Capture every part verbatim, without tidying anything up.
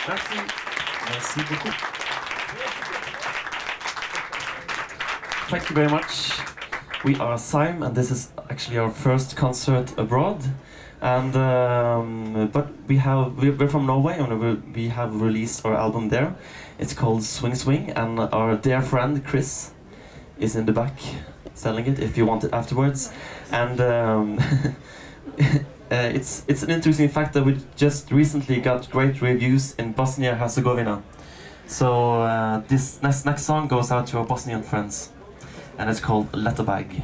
Merci. Merci beaucoup. Thank you very much. We are Sime, and this is actually our first concert abroad. And um, but we have we're from Norway, and we we have released our album there. It's called Swing Swing, and our dear friend Chris is in the back selling it if you want it afterwards. And um, uh, it's it's an interesting fact that we just recently got great reviews in Bosnia Herzegovina. So uh, this next next song goes out to our Bosnian friends, and it's called Letterbag.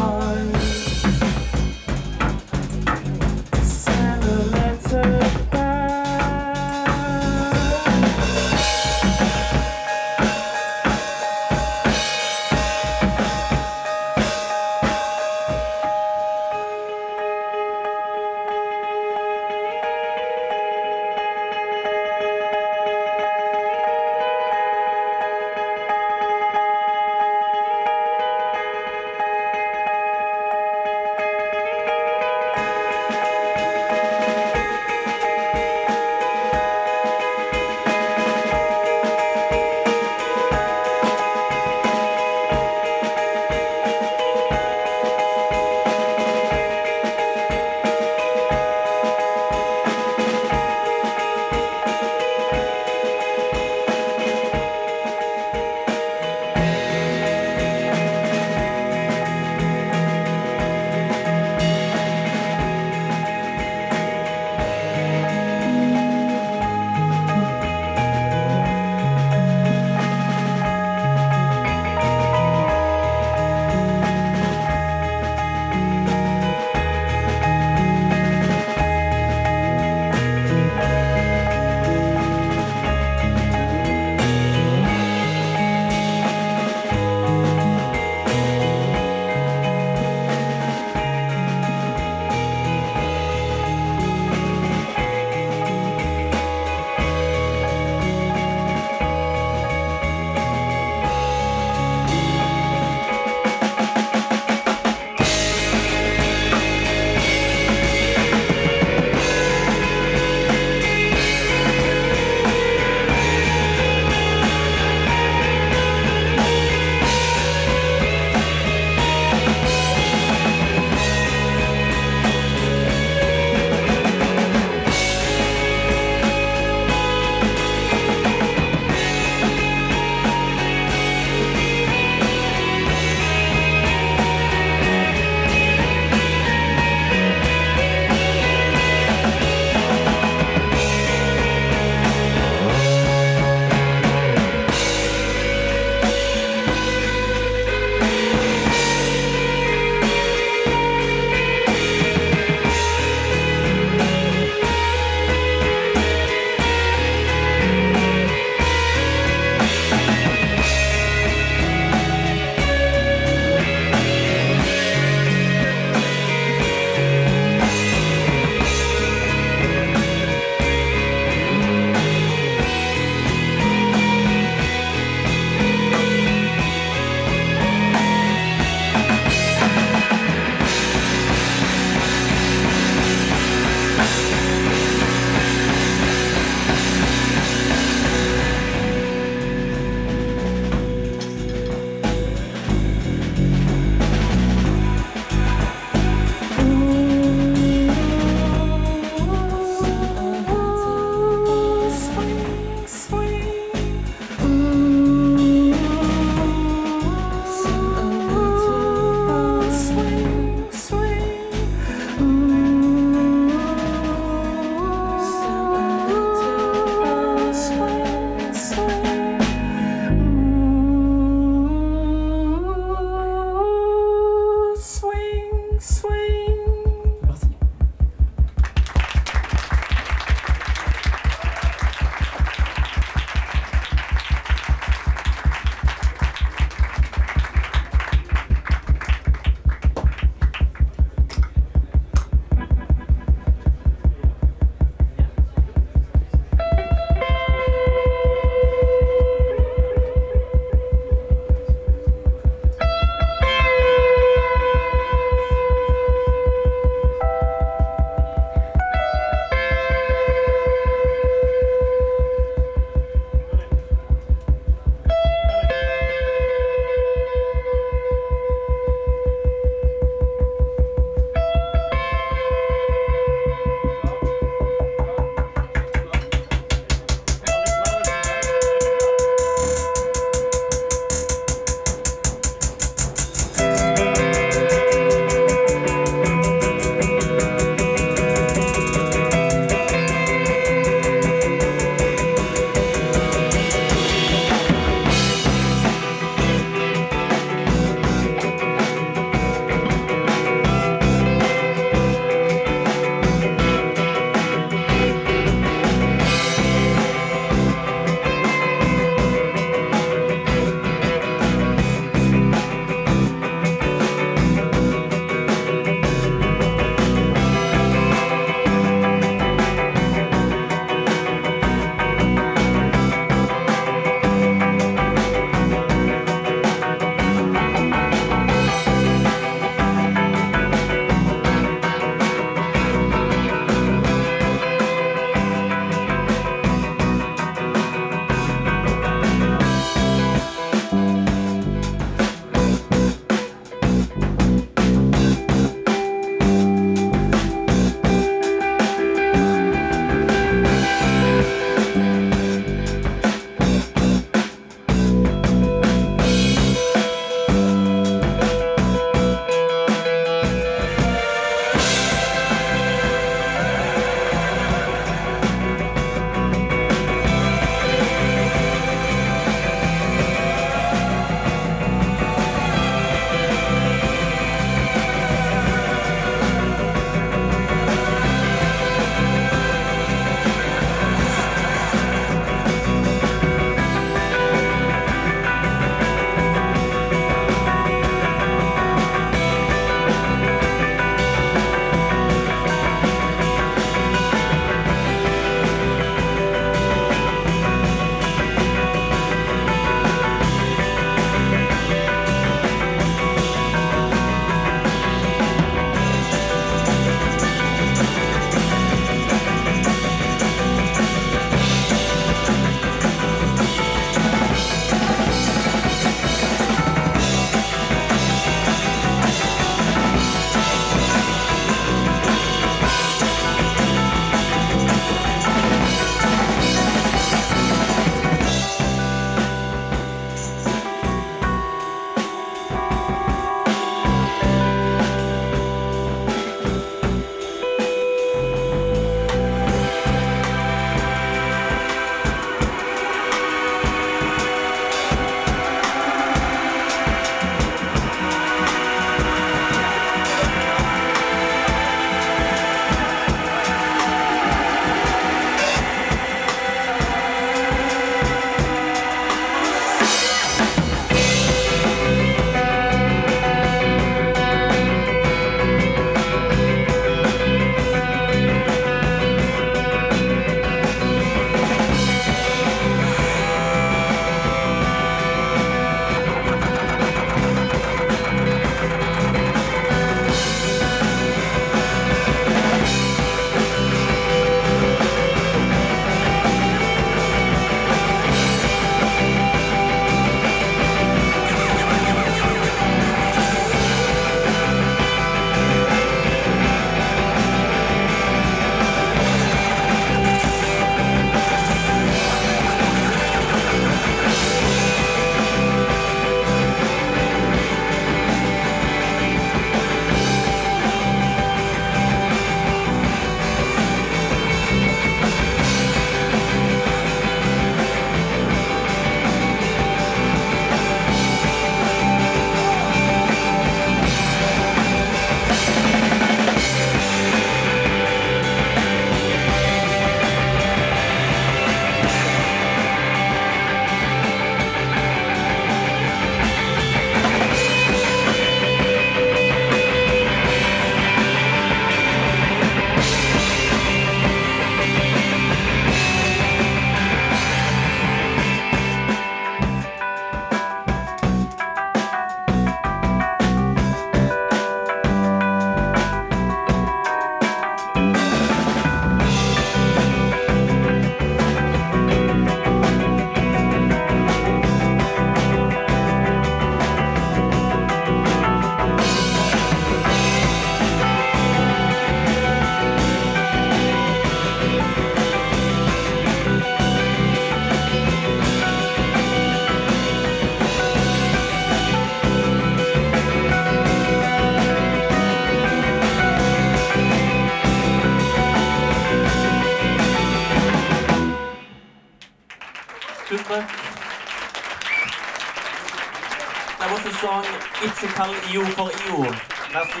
That was the song Ikke kall I O for I O. Merci.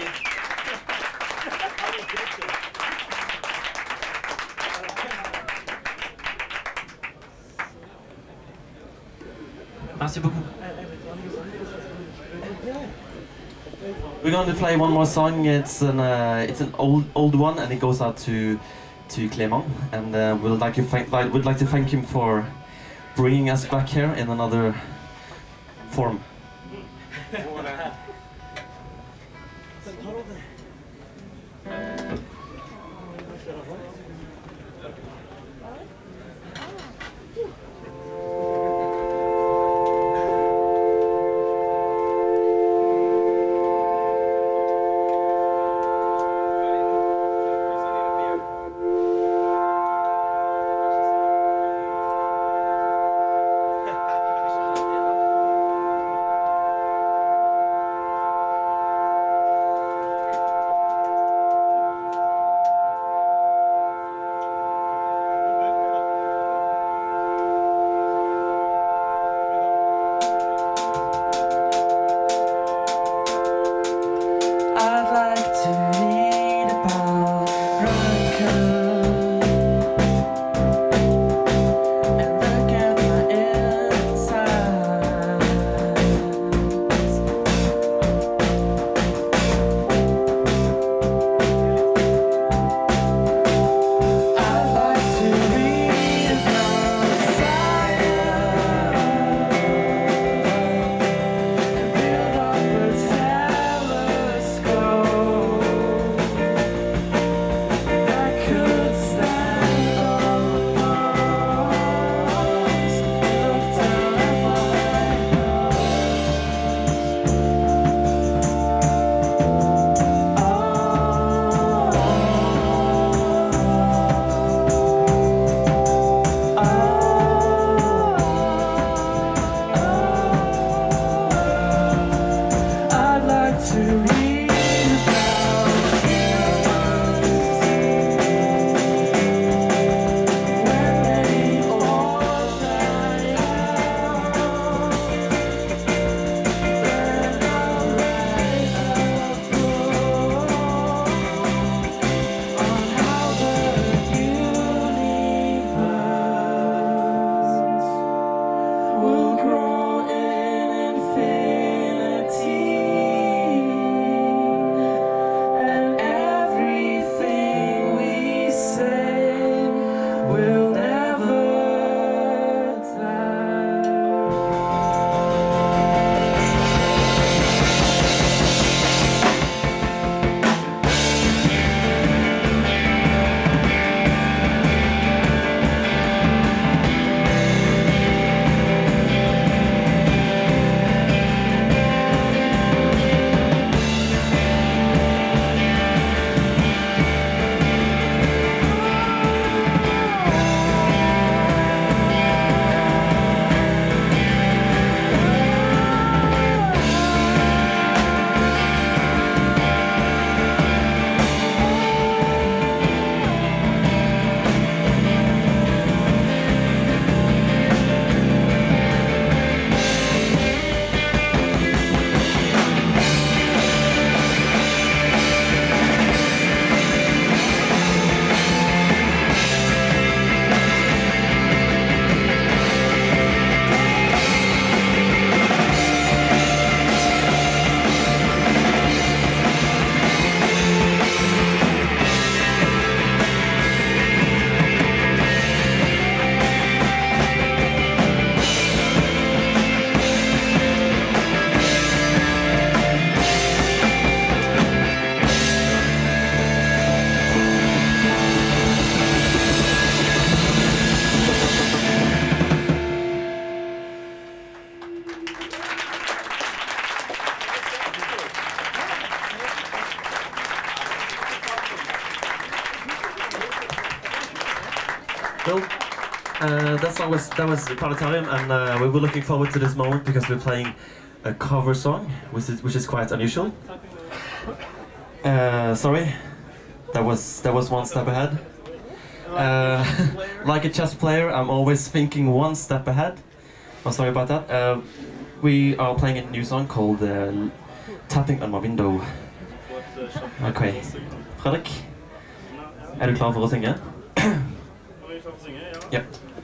Merci beaucoup. We're going to play one more song. It's an uh, it's an old old one, and it goes out to to Clément. And uh, we'd like to thank like, would like to thank him for bringing us back here in another form. Cool. Uh, that song was that was Planetarium, and uh, we were looking forward to this moment because we're playing a cover song, which is which is quite unusual. Uh, sorry, that was that was one step ahead. Uh, like a chess player, I'm always thinking one step ahead. I'm sorry about that. Uh, We are playing a new song called uh, Tapping on My Window. Ok. Fredrik, er du klar for å synge? Ja.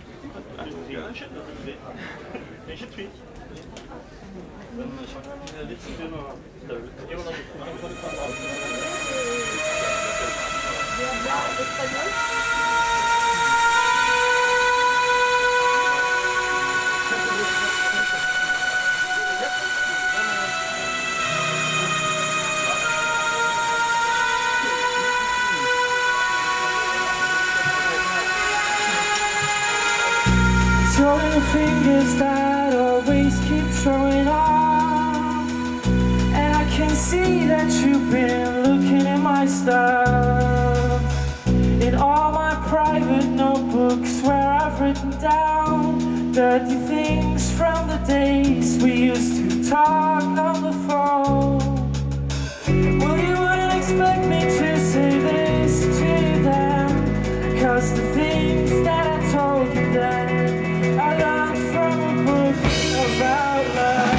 It's your little fingers that always keep showing off, and I can see that you've been looking at my stuff. In all my private notebooks where I've written down dirty things from the days we used to talk on the phone. Well, you wouldn't expect me to say this to you then, 'cause the things that I told you then I learned from a book about love.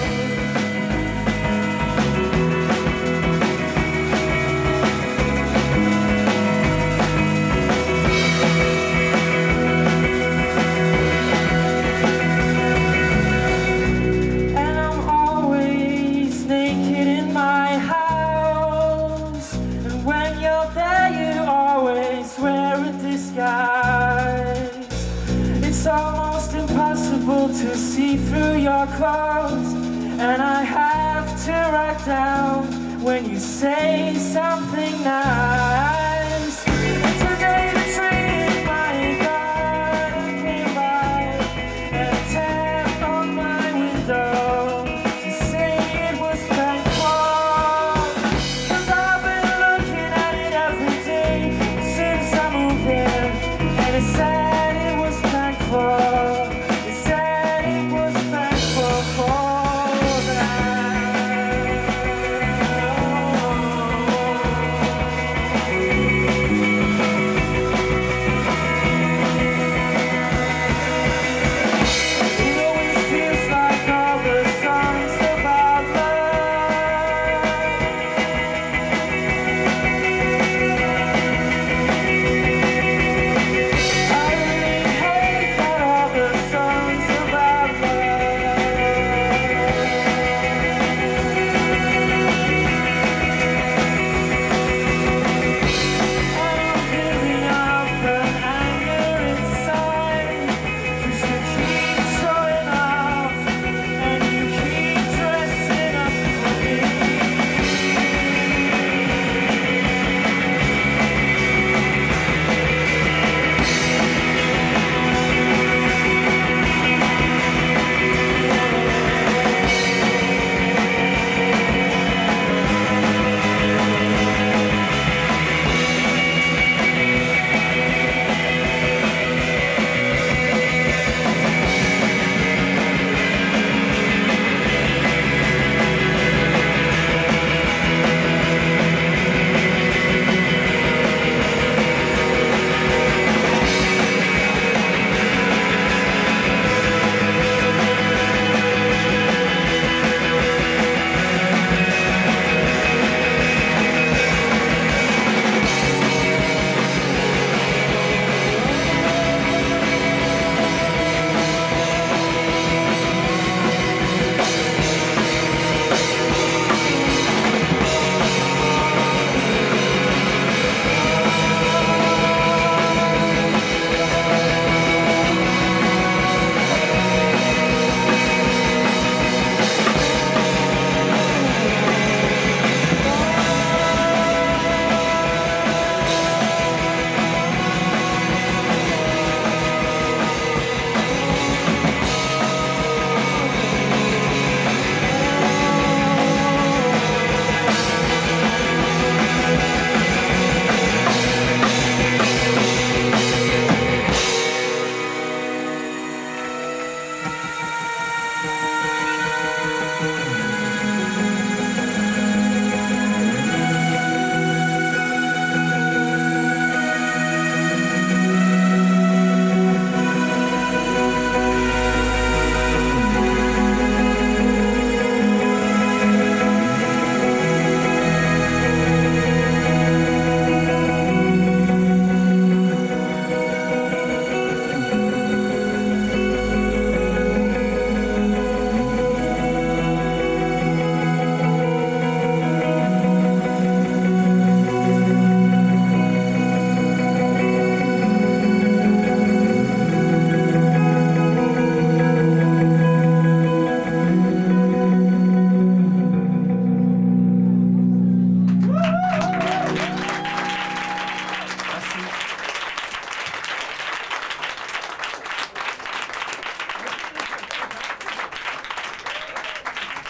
And I'm always naked in my house, and when you're there you always wear a disguise. It's almost impossible to see through your clothes, and I have to write down when you say something nice. And today the tree in my garden came by and tapped on my window to say it was thankful, 'cause I've been looking at it every day since I moved here, and it said it was thankful. It said it was thankful for that.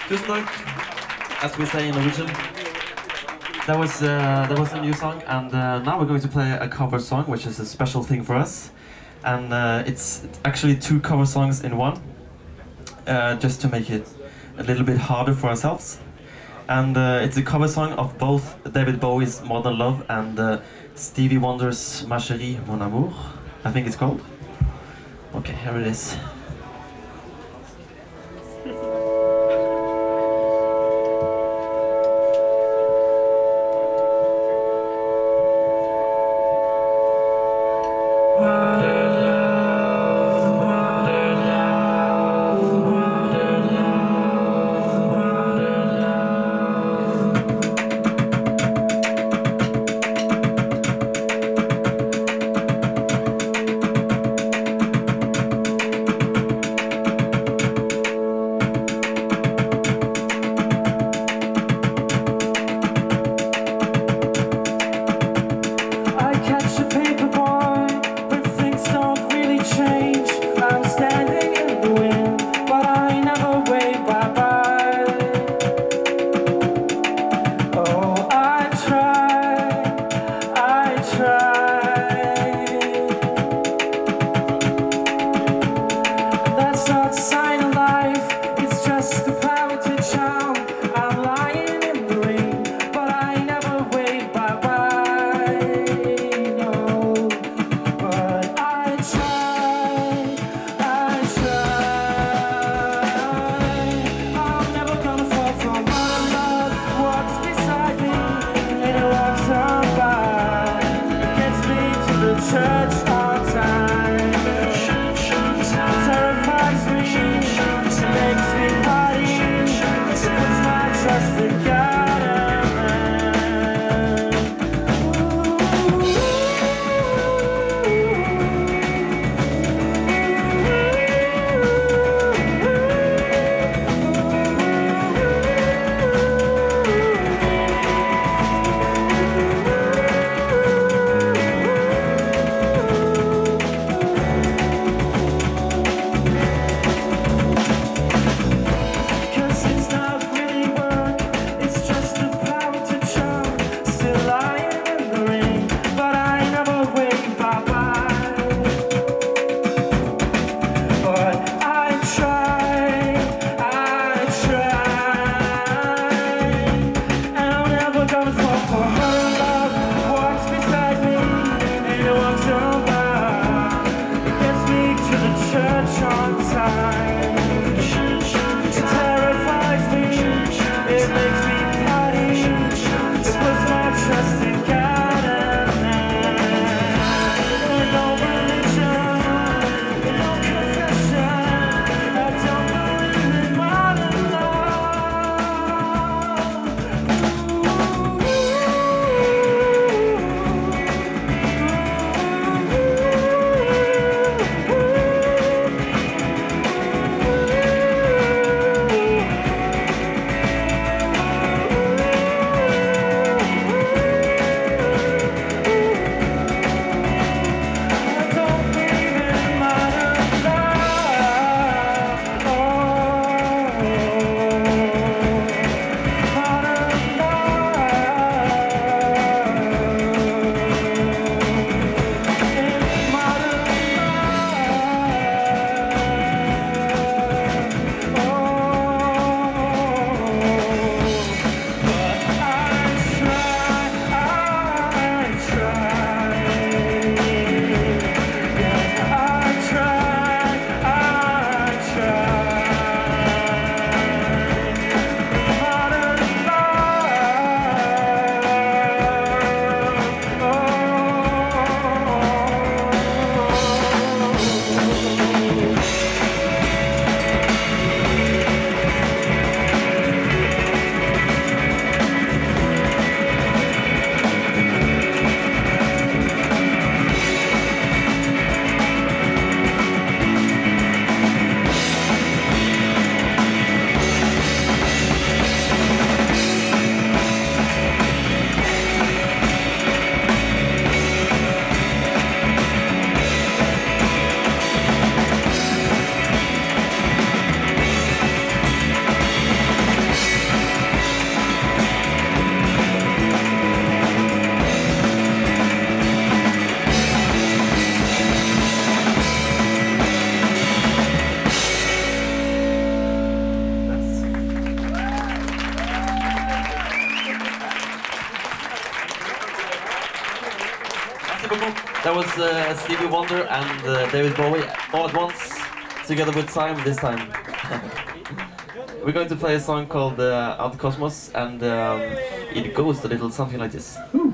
Tusen takk. As we say in Norwegian. That was uh, that was a new song, and uh, now we're going to play a cover song, which is a special thing for us. And uh, it's actually two cover songs in one, uh, just to make it a little bit harder for ourselves. And uh, it's a cover song of both David Bowie's Modern Love and uh, Stevie Wonder's Ma Chérie, Mon Amour, I think it's called. Okay, here it is. That was uh, Stevie Wonder and uh, David Bowie all at once, together with Simon this time. We're going to play a song called uh, Ad Cosmos, and um, it goes a little something like this. Ooh.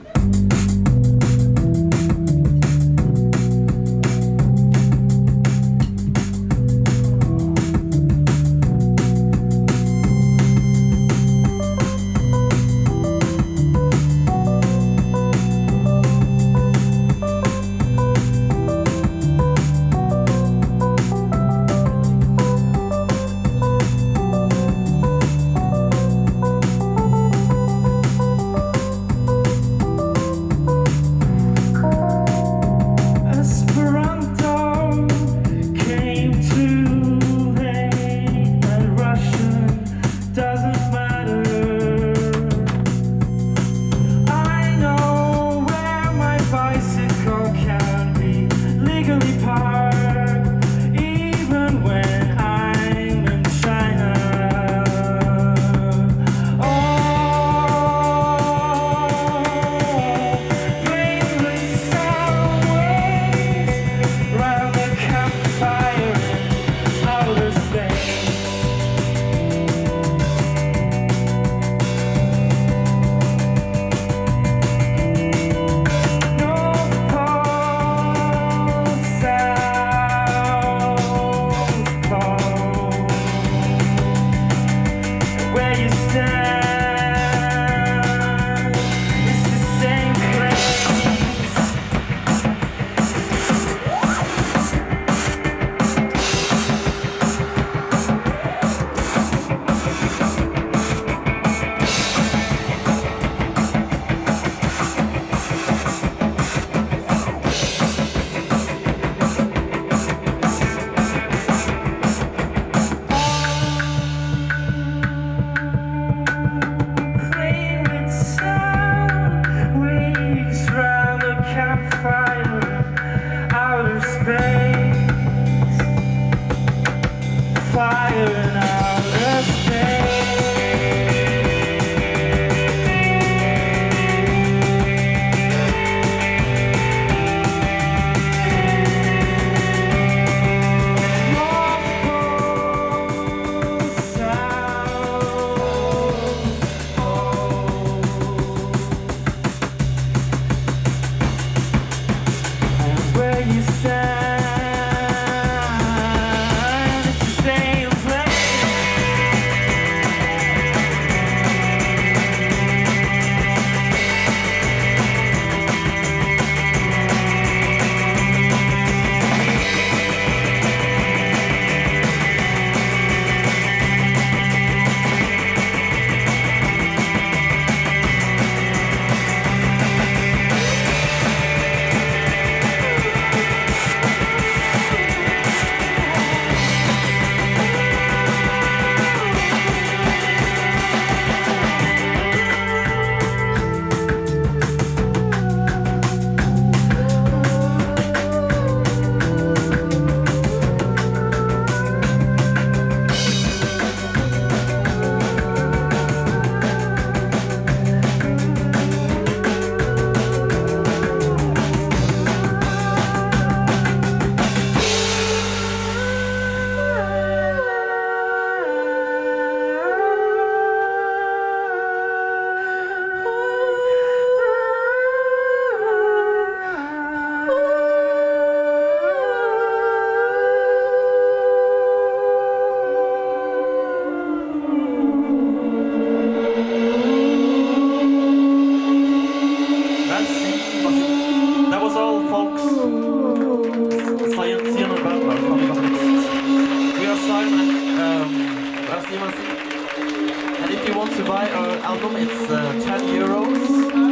And if you want to buy our album, it's uh, ten euros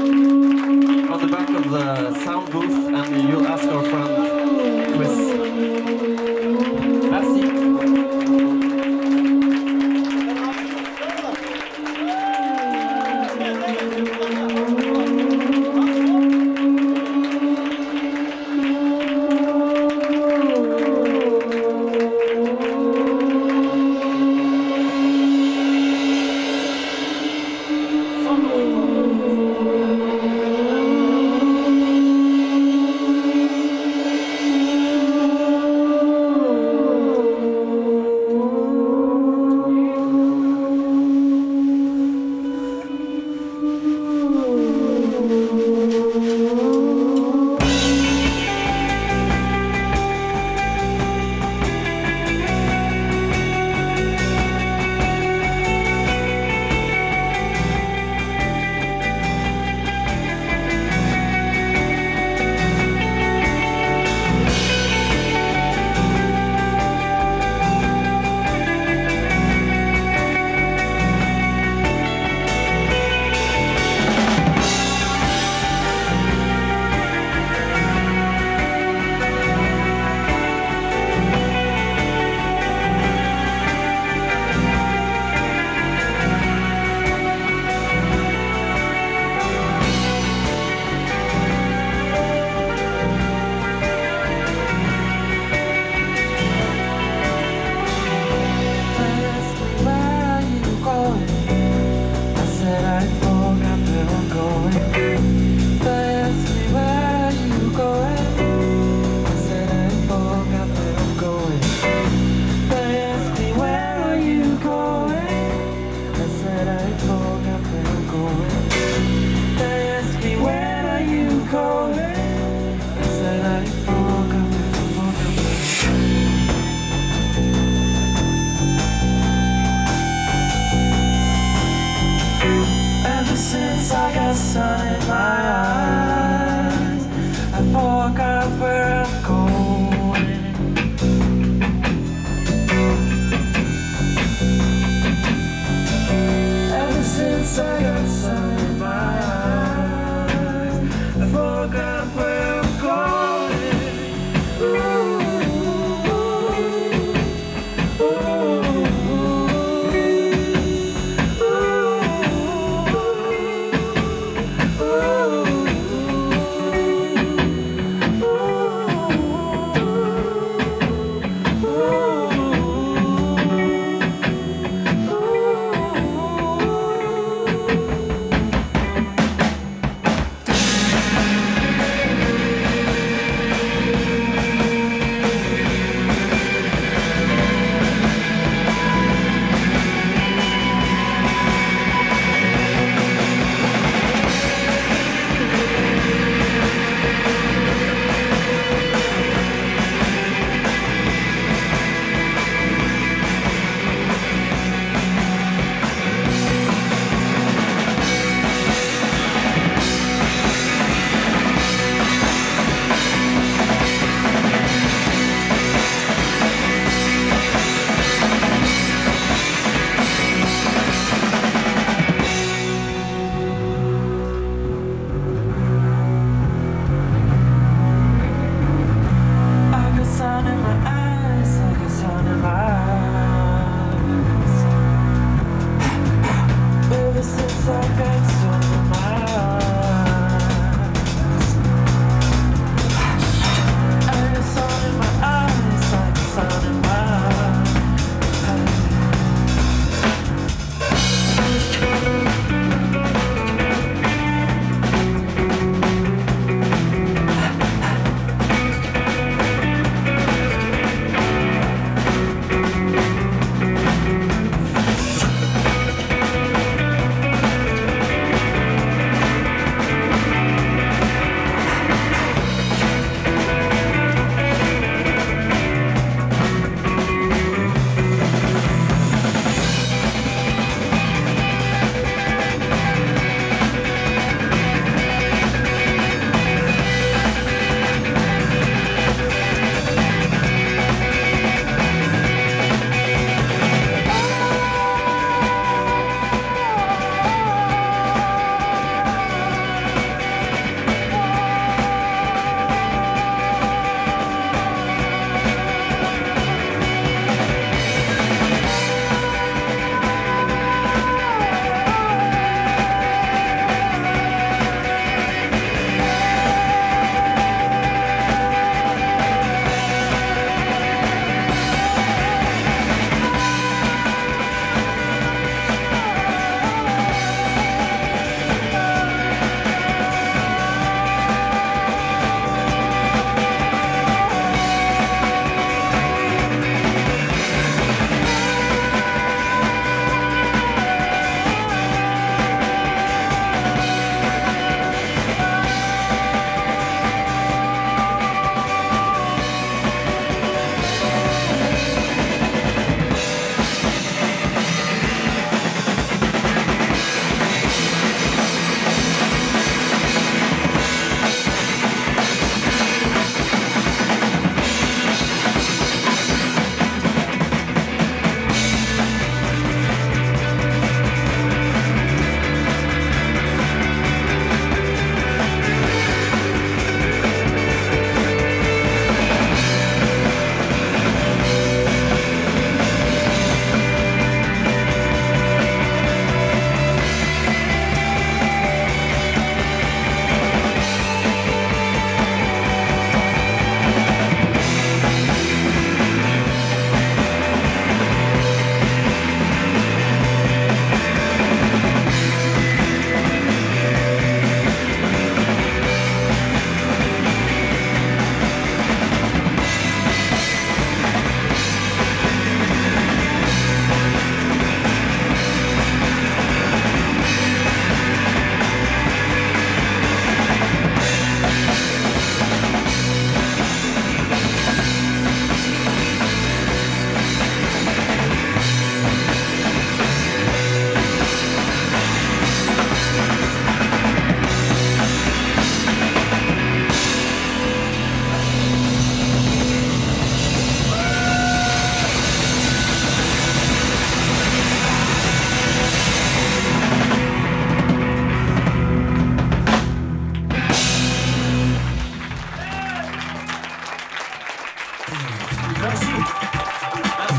on the back of the sound booth, and you'll ask our friend Chris. Merci. my eyes. I forgot where I'm going. Ever since I got sun in my eyes, I forgot where I'm going. Ooh. Merci.